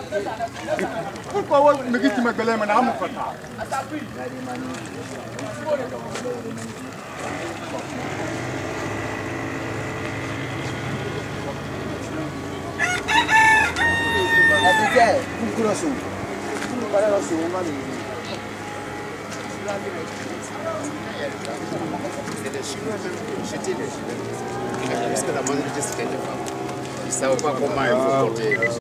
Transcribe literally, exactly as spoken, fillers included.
Pourquoi vous me dites que je suis un homme? C'est les Chinois même qui ont jeté les Chinois. Parce que la majorité c'était des femmes. Ils ne savaient pas comment il faut porter.